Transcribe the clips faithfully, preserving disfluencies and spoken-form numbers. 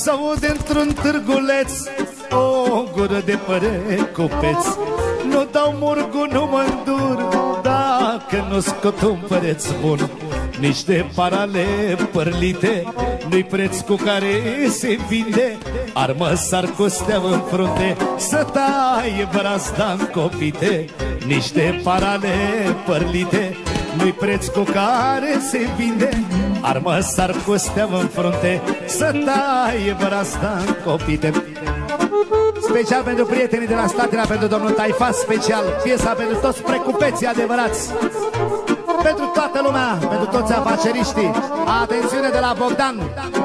S-aud într-un târguleț o gură de părecupeț. Nu dau murgu, nu mă îndur dacă nu scot un păreț bun. Niște parale părlite nu-i preț cu care se vinde. Armă sar cu steaua în frunte să taie brazda-n copite. Niște parale părlite nu-i preț cu care se vinde. Armă sar cu steaua în frunte să taie brazda-n copite. Special pentru prietenii de la Statele, pentru domnul Taifa, special piesa pentru toți precupeții adevărați, pentru toată lumea, pentru toți afaceriștii. Atențiune de la Bogdan,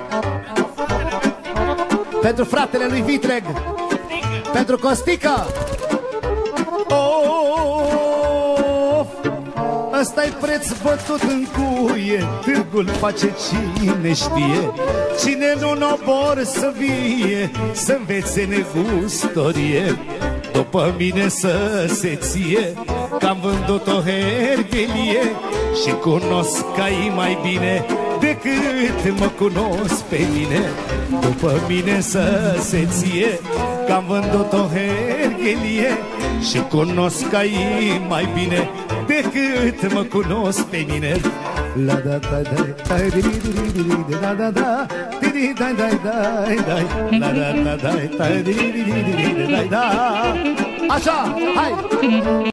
pentru fratele lui Vitreg, pentru Costică. Oh, ăsta-i preț bătut în cuie, târgul face cine știe. Cine nu n-obor să vie, să învețe negustorie. După mine să se ție, că am vândut o herbelie și cunosc ai mai bine decât mă cunosc pe mine. După mine să se ție, că am vândut o herbelie și cunosc ai mai bine decât mă cunosc pe mine. La da da da da da da da di da da da da la da da da da di da da. Așa, hai!